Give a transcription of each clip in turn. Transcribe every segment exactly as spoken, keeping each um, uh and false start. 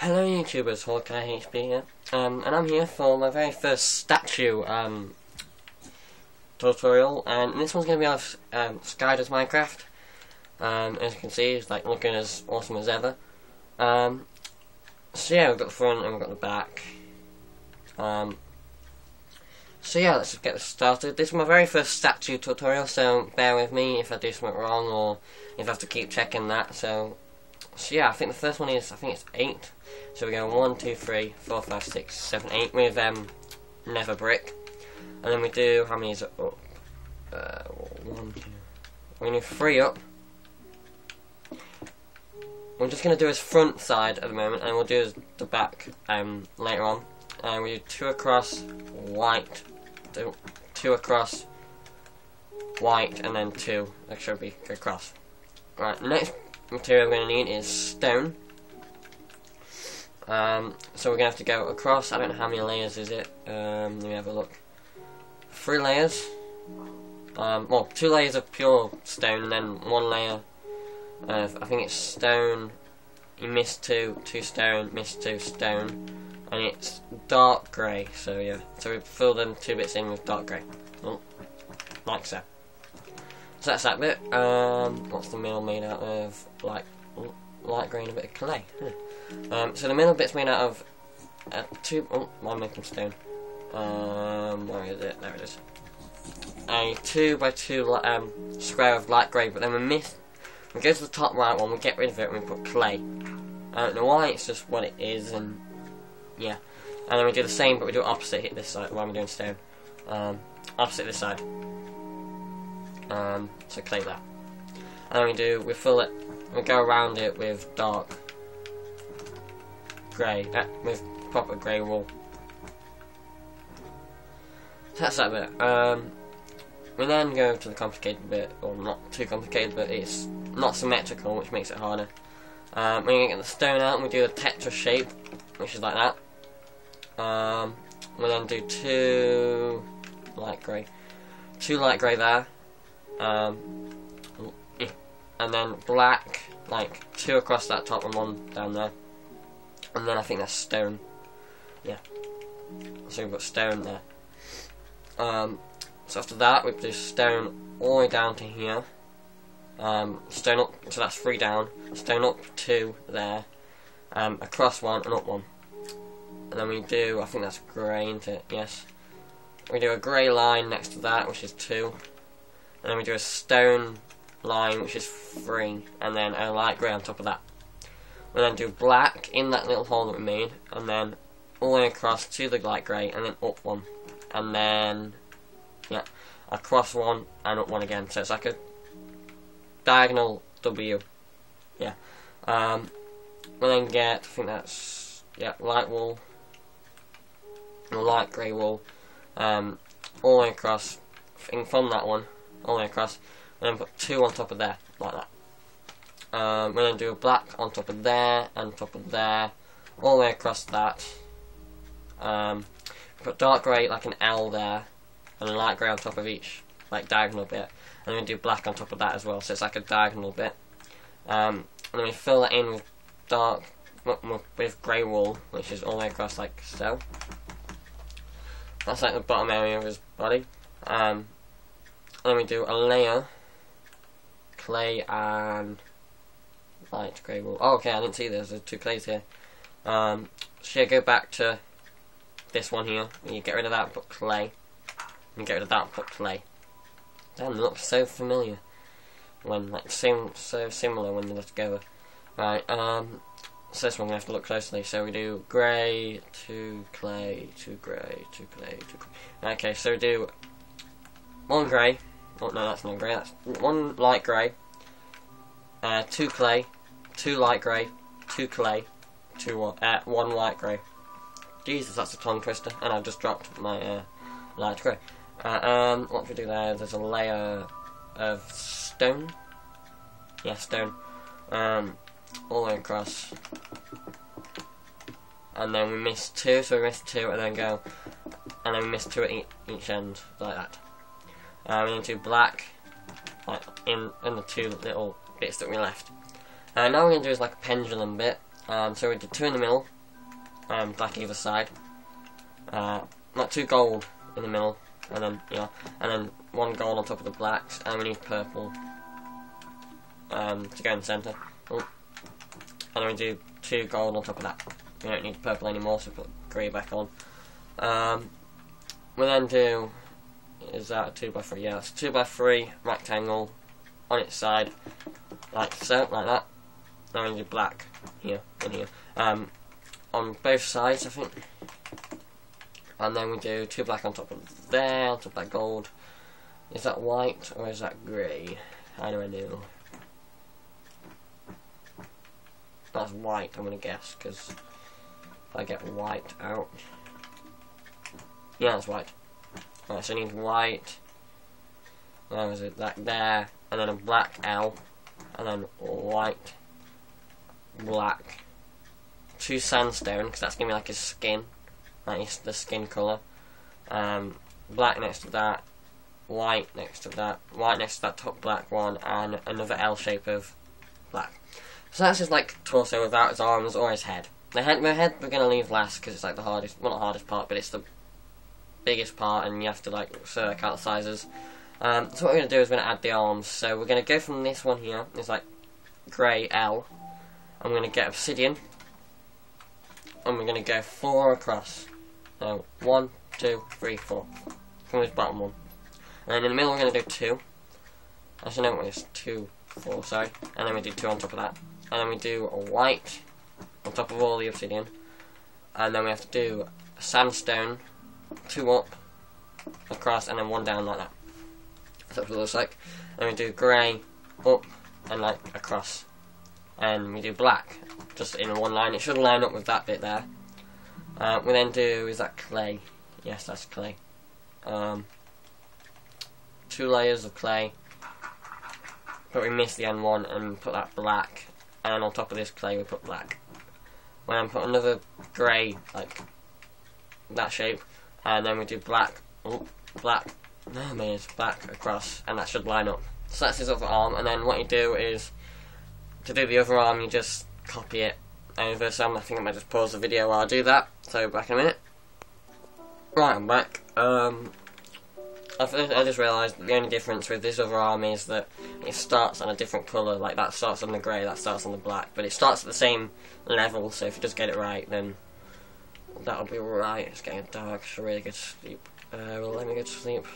Hello YouTubers, Hawkeye H P here, um, and I'm here for my very first statue um, tutorial, and this one's going to be of um, SkyDoesMinecraft. Um, as you can see, it's like looking as awesome as ever. Um, so yeah, we've got the front and we've got the back. Um, so yeah, let's just get this started. This is my very first statue tutorial, so bear with me if I do something wrong or if I have to keep checking that. So, so yeah, I think the first one is, I think it's eight. So we go one, two, three, four, five, six, seven, eight with um, nether brick, and then we do, how many is it up? Uh, one, two. We do three up. We're just going to do his front side at the moment, and we'll do his, the back um, later on. And uh, we do two across, white, two, two across, white, and then two. That should be across. Right, the next material we're going to need is stone. Um, so we're going to have to go across. I don't know how many layers is it. Um, let me have a look. Three layers. Um, well, two layers of pure stone, and then one layer of, I think it's stone. You missed two, two stone, missed two stone, and it's dark grey. So yeah, so we fill them two bits in with dark grey, oh, like so. So that's that bit. Um, what's the middle made out of? Like light grey and a bit of clay. Huh. Um, so the middle bit's made out of uh, two. Oh, I'm making stone. Um, where is it? There it is. A two by two um, square of light grey, but then we miss. We go to the top right one. We get rid of it and we put clay. I don't know why. It's just what it is, and yeah. And then we do the same, but we do it opposite. Hit this side while we're doing stone. Um, opposite this side. Um, so clay there. And then we do. We fill it. We go around it with dark grey, uh, with proper grey wool. So that's that bit. Um, we then go to the complicated bit, or not too complicated, but it's not symmetrical, which makes it harder. Um, we're going to get the stone out and we do a tetra shape, which is like that. Um, we'll then do two light grey, two light grey there, um, and then black, like two across that top and one down there. And then I think that's stone. Yeah. So we've got stone there. Um, so after that, we do stone all the way down to here. Um, stone up, so that's three down. Stone up two there. Um, across one and up one. And then we do, I think that's grey, isn't it? Yes. We do a grey line next to that, which is two. And then we do a stone line, which is three. And then a light grey on top of that. We then do black in that little hole that we made, and then all the way across to the light grey, and then up one, and then yeah, across one and up one again. So it's like a diagonal W. Yeah. Um, we then get, I think that's yeah, light wool, or light grey wool, um, all the way across from that one, all the way across, and then put two on top of there, like that. Um, we're going to do a black on top of there, and top of there, all the way across that. Um, put dark grey like an L there, and a light grey on top of each, like diagonal bit. And then we do black on top of that as well, so it's like a diagonal bit. Um, and then we fill that in with dark, with grey wool, which is all the way across like so. That's like the bottom area of his body. Um, and then we do a layer, clay and light grey wool. Oh, okay, I didn't see this. There's two clays here. Um, so yeah, go back to this one here. You get rid of that and put clay. And get rid of that and put clay. Damn, it looks so familiar. When, like, sim so similar when they're together. Right, um, so this one we have to look closely. So we do grey, two clay, two grey, two clay, two grey. Okay, so we do one grey. Oh, no, that's not grey. That's one light grey. Uh, two clay, two light grey, two clay, two uh, one light grey. Jesus, that's a tongue twister, and I've just dropped my uh, light grey. Uh, um, what do we do there? There's a layer of stone. Yeah, stone. Um, all the way across, and then we miss two, so we miss two, and then go, and then we miss two at e each end, like that. Uh, we need to do black, like in in the two little bits that we left. Uh, now what we're going to do is like a pendulum bit. Um, so we do two in the middle, um, black either side. Uh, not two gold in the middle, and then yeah, and then one gold on top of the blacks, and we need purple um, to go in the centre. Oh. And then we do two gold on top of that. We don't need purple anymore, so we put grey back on. Um, we then do, is that a two by three? Yeah, it's a two by three rectangle on its side, like so, like that. Now we do black here and here, um, on both sides, I think. And then we do two black on top of there, on top of that gold. Is that white or is that grey? How do I know? That's white, I'm gonna guess, because if I get white out. Yeah, that's white. Right, so I need white. Where was it? That there, and then a black L, and then white, black, two sandstone, because that's gonna be like his skin, like his, the skin colour. Um, black next to that, white next to that, white next to that top black one, and another L shape of black. So that's his like torso without his arms or his head. The head, the head we're gonna leave last because it's like the hardest, well not the hardest part, but it's the biggest part, and you have to like work out the sizes. Um, so what we're gonna do is we're gonna add the arms. So we're gonna go from this one here. It's like grey L. I'm gonna get obsidian, and we're gonna go four across. So one, two, three, four. From this bottom one, and then in the middle we're gonna do two. Actually, no, it's two, four. Sorry, and then we do two on top of that. And then we do a white on top of all the obsidian, and then we have to do a sandstone, two up, across, and then one down like that. That's what it looks like. And we do grey, up, and like across, and we do black, just in one line. It should line up with that bit there. Uh, we then do, is that clay? Yes, that's clay. Um, two layers of clay, but we missed the end one and put that black. And on top of this clay we put black. We then put another grey, like that shape, and then we do black, oh, black, no man, it's black across, and that should line up. So that's his other arm, and then what you do is, to do the other arm you just copy it over, so I think I might just pause the video while I do that, so back in a minute. Right, I'm back. Um, I just realised that the only difference with this other arm is that it starts on a different colour, like that starts on the grey, that starts on the black, but it starts at the same level, so if you just get it right, then that'll be right. It's getting dark, I should really get to sleep. Uh, well, let me get to sleep.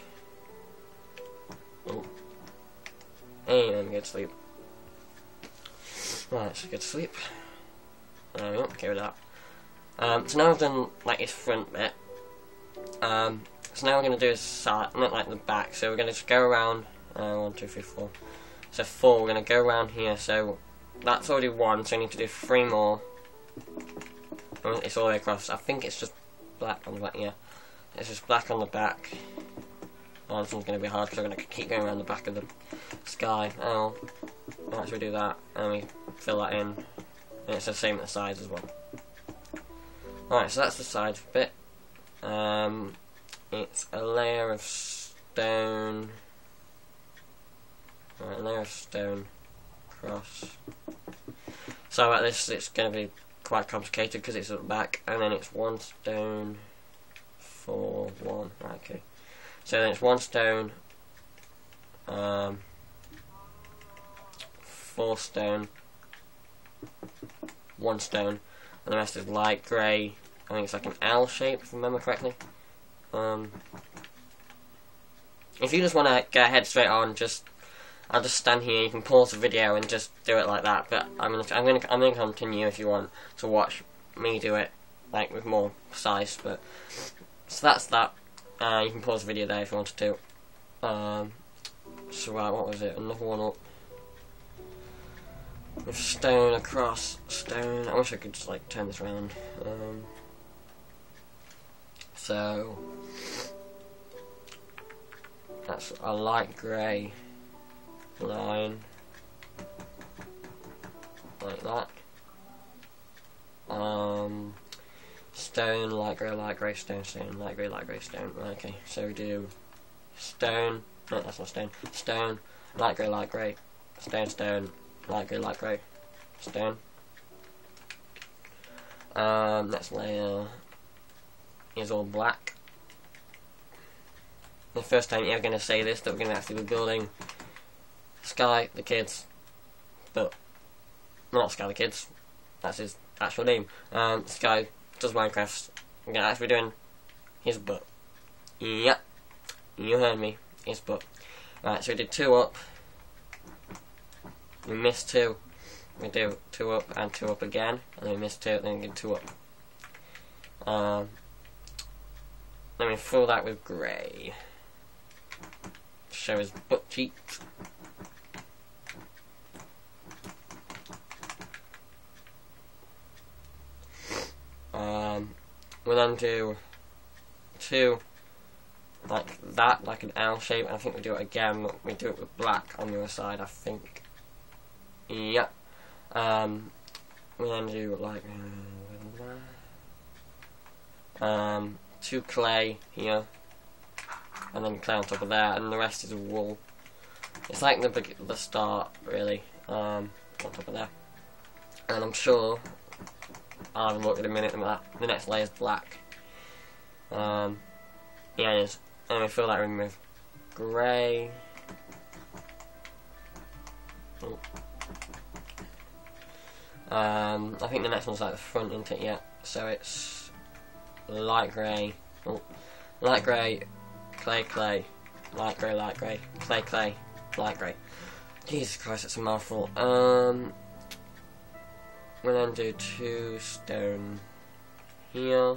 Oh. Hey, let me get to sleep. Right, so get to sleep. There we go, get rid of that. Um, so now I've done, like, his front bit. Um... So now we're going to do a side, not like the back, so we're going to just go around, uh, one, two, three, four, so four, we're going to go around here, so that's already one, so I need to do three more, it's all the way across. I think it's just black on the back, yeah, it's just black on the back. Oh, this one's going to be hard because I'm going to keep going around the back of the sky. Oh, right, so we do that, and we fill that in, and it's the same at the sides as well. Alright, so that's the side bit. Um... It's a layer of stone, right, a layer of stone across. So at this it's going to be quite complicated because it's at the back, and then it's one stone, four, one, right, okay. So then it's one stone, um, four stone, one stone, and the rest is light grey. I think it's like an L shape if I remember correctly. Um, if you just want to get ahead straight on, just I'll just stand here. You can pause the video and just do it like that. But I'm gonna I'm gonna I'm gonna continue if you want to watch me do it like with more size. But so that's that. Uh, you can pause the video there if you wanted to. Um, so right, what was it? Another one up with stone across stone. I wish I could just like turn this around. Um, So that's a light grey line like that. Um, stone, light grey, light grey, stone, stone, light grey, light grey, stone. Okay, so we do stone. No, that's not stone. Stone, light grey, light grey, stone, stone, light grey, light grey, stone. Um, next layer is all black. The first time you're going to say this, that we're going to actually be building Sky the Kids, but not Sky the Kids, that's his actual name. Um, Sky does Minecraft. We're going to actually be doing his butt. Yep, you heard me, his butt. Right, so we did two up, we missed two, we do two up and two up again, and then we missed two, then we did two up. Um, then we fill that with grey. Show his butt cheeks. Um, we'll then do two like that, like an L shape, and I think we do it again, we do it with black on the other side, I think. Yep. Um, we then do like um, two clay here, and then clay on top of that, and the rest is wool. It's like the big, the start, really, um, on top of that. And I'm sure, I'll have a look in a minute, and that the next layer is black. Um, yeah, it is. And we fill that in with grey. Oh. Um, I think the next one's like the front, isn't it? Yeah. So it's light grey. Oh. Light grey, clay, clay, light grey, light grey, clay, clay, light grey. Jesus Christ, that's a mouthful. Um, we'll then do two stone here.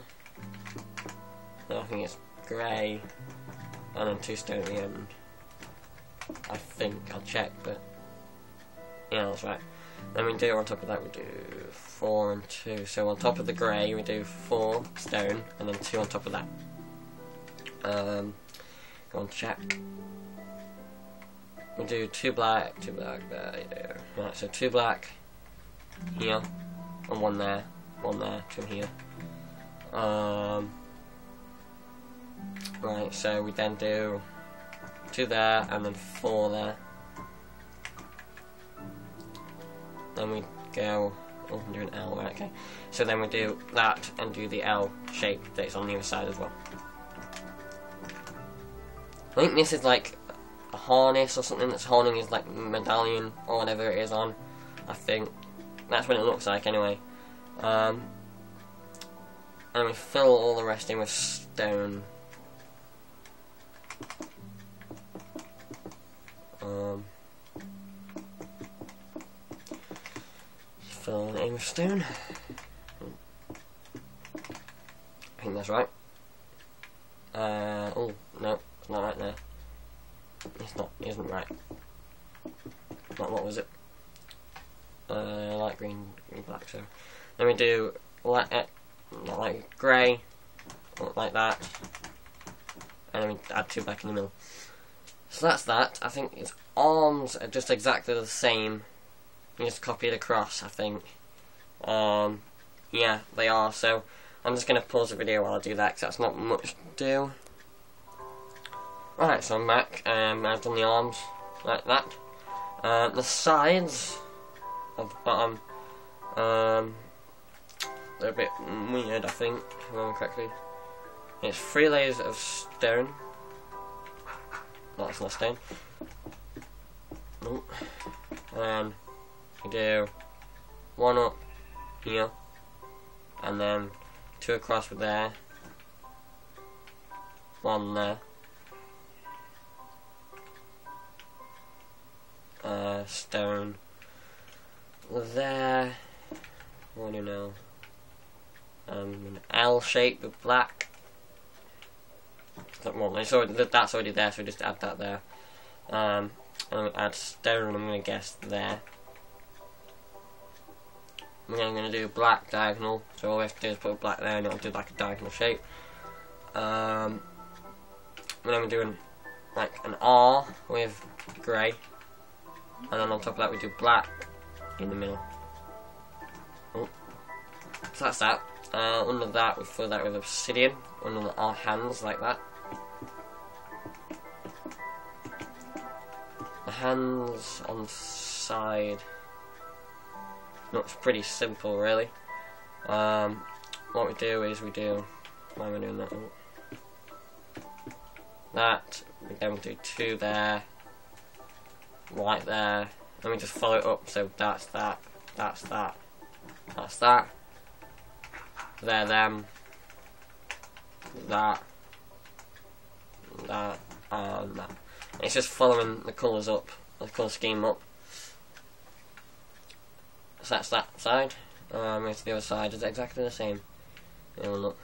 I think it's grey, and then two stone at the end. I think, I'll check, but yeah, that's right. Then we do, on top of that, we do four and two. So on top of the grey, we do four stone, and then two on top of that. Um, go on, check. We do two black, two black there, yeah. Right, so two black here, and one there, one there, two here. Um, right, so we then do two there, and then four there. Then we go, oh, I'm doing L, right, okay. So then we do that, and do the L shape that's on the other side as well. I think this is like a harness or something that's holding his like medallion or whatever it is on. I think that's what it looks like anyway. Um, and we fill all the rest in with stone. Um, fill it in with stone. I think that's right. Uh, oh no. Not right there. It's not, it isn't right. Not, what was it? Uh, light green, green, black, so. Then we do light, uh, not like grey, like that. And then we add two back in the middle. So that's that. I think his arms are just exactly the same. You just copy it across, I think. Um, yeah, they are, so I'm just going to pause the video while I do that, because that's not much to do. Right, so I'm back, um, I've done the arms, like that. Uh, the sides of the bottom, um, they're a bit weird, I think, if I remember correctly. It's three layers of stone. No, that's not stone. Nope. And we do one up here, and then two across with there, one there. Uh, stone there, what do you know, um, an L shape with black. Well, it's already, that's already there, so we just add that there. Um, and then we add stone, I'm going to guess there. And then I'm going to do black diagonal, so all we have to do is put a black there and it'll do like a diagonal shape. Um, and then we're doing like an R with grey. And then on top of that we do black in the middle. Oh. So that's that. Uh, under that we fill that with obsidian, under our hands like that. The hands on the side looks pretty simple really. Um, what we do is we do, why am I doing that? That, we then do two there, white there, and we just follow it up, so that's that, that's that, that's that, there, them, that, that, and that. It's just following the colours up, the colour scheme up. So that's that side. Um, move to the other side. Is it exactly the same? Yeah, well, look.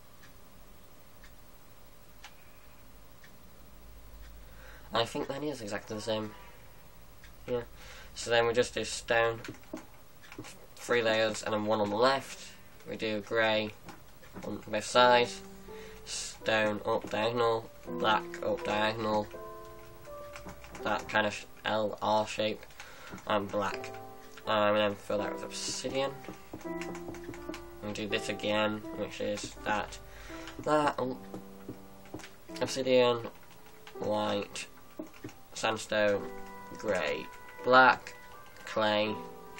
I think that is exactly the same. Yeah. So then we just do stone, three layers, and then one on the left. We do grey on both sides. Stone up diagonal, black up diagonal. That kind of L R shape, and black. Um, and then fill that with obsidian. And do this again, which is that, that, oh, obsidian, white, sandstone, grey, black, clay,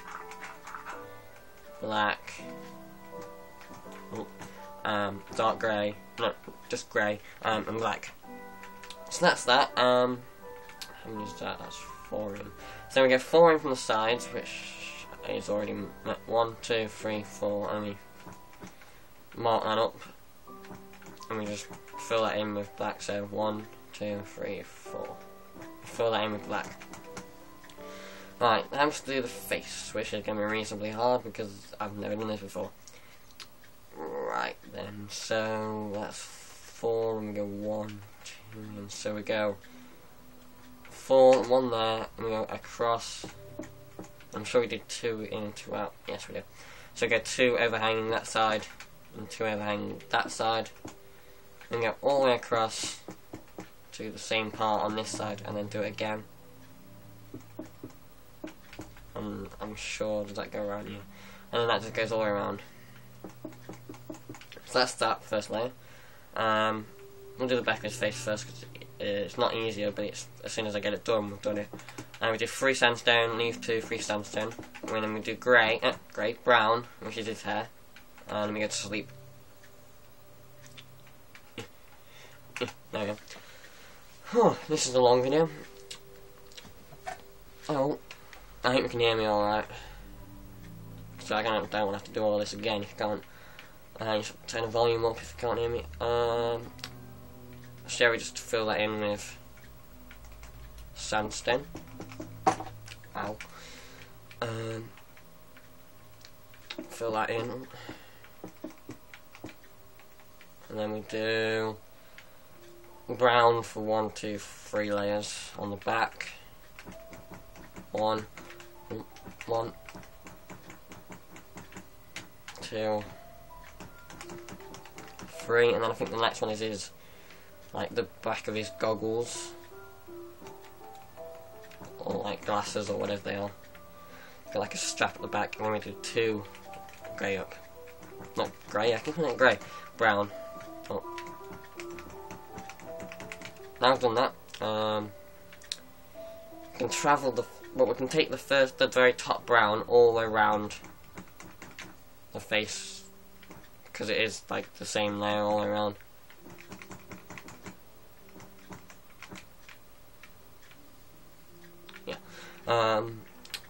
black, oh, um, dark grey, no, just grey, um, and black. So that's that. Um, how many is that? That's four in. So we get four in from the sides, which is already one, two, three, four, and we mark that up, and we just fill that in with black. So one, two, three, four. Fill that in with black. Right, now to do the face, which is going to be reasonably hard because I've never done this before. Right then, so that's four, and we go one, two, and so we go four, one there, and we go across. I'm sure we did two in and two out. Yes, we did. So we go two overhanging that side, and two overhanging that side, and go all the way across to the same part on this side, and then do it again. I'm, I'm sure, does that go around here? And then that just goes all the way around. So that's that first layer. Um, we'll do the back of his face first, because it's not easier, but it's, as soon as I get it done, we've done it. And we do three sandstone, leave two, three sandstone. And then we do grey, uh, grey, brown, which is his hair. And then we go to sleep. There we go. Oh, this is a long video. Oh, I hope you can hear me alright. So I don't, don't have to do all this again if you can't. Uh, you should turn the volume up if you can't hear me. Um, shall we just fill that in with sandstone? Ow. Um, fill that in. And then we do brown for one, two, three layers on the back. One, one, two, three, and then I think the next one is his, like the back of his goggles, or like glasses or whatever they are. Got like a strap at the back, and then we do two grey up. Not grey, I think it's grey, brown. Oh. Now I've done that. Um, we can travel the. Well, we can take the first, the very top brown all the way around the face, because it is like the same layer all the way around. Yeah. Um.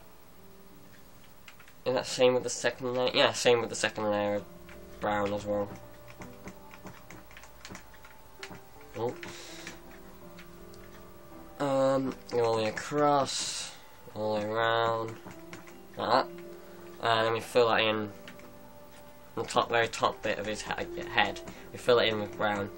Is that same with the second layer? Yeah, same with the second layer of brown as well. Oh. Um, go all the way across, all the way around, like that. And then we fill that in the top, very top bit of his he head. We fill it in with brown.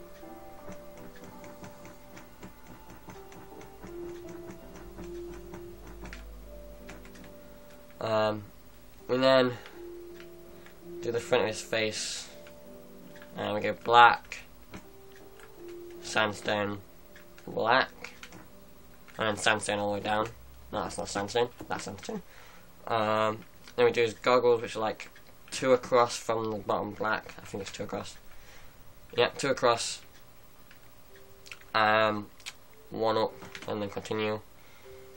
Um, we then do the front of his face, and we go black, sandstone, black. And then sandstone all the way down. No, that's not sandstone. That's sandstone. Um, then we do his goggles, which are like two across from the bottom black. I think it's two across. Yeah, two across. Um, one up, and then continue.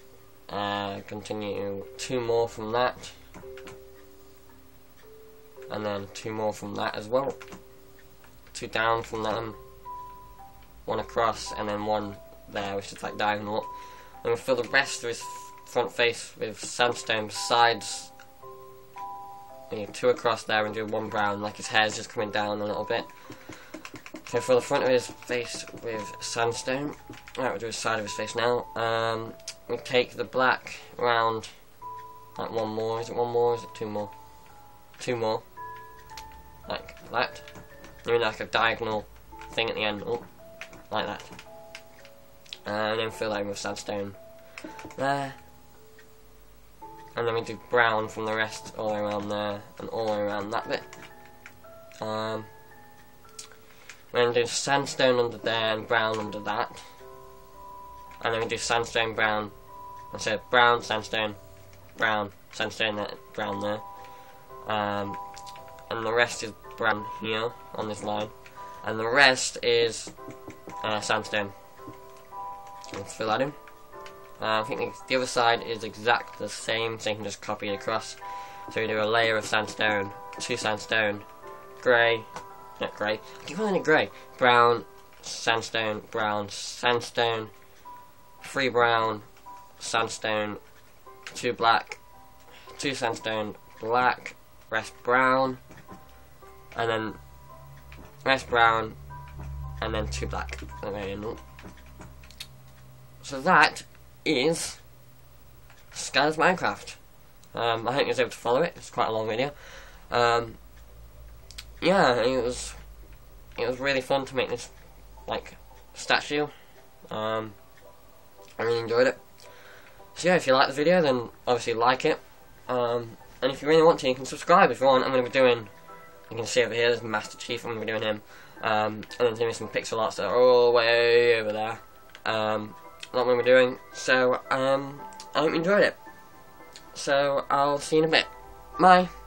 Uh, continue two more from that. and then two more from that as well. Two down from them, one across, and then one there, which is like diagonal up. And we'll fill the rest of his front face with sandstone besides. We need two across there and do one brown, like his hair's just coming down a little bit. So fill the front of his face with sandstone. Right, we'll do the side of his face now. Um, we take the black round, like one more. Is it one more? Or is it two more? Two more. Like that. Doing like a diagonal thing at the end. Oh, like that. And then fill that in with sandstone. There. And then we do brown from the rest all the way around there and all the way around that bit. Um, we're going to do sandstone under there and brown under that. And then we do sandstone, brown. And so brown, sandstone, brown, sandstone, there, brown there. Um, and the rest is brown here on this line. And the rest is uh, sandstone. Let's fill that in. Uh, I think the other side is exactly the same, so you can just copy it across. So we do a layer of sandstone, two sandstone, grey, not grey, I keep calling it grey, brown, sandstone, brown, sandstone, three brown, sandstone, two black, two sandstone, black, rest brown, and then rest brown, and then two black. So that is SkyDoesMinecraft. Um, I hope you was able to follow it. It's quite a long video. Um, yeah, it was it was really fun to make this like statue. Um, I really enjoyed it. So yeah, if you like the video, then obviously like it. Um, and if you really want to, you can subscribe if you want. I'm going to be doing, you can see over here, there's Master Chief. I'm going to be doing him. Um, and then doing some pixel arts that are all the way over there. Um, What we're doing, so um, I hope you enjoyed it. So I'll see you in a bit. Bye.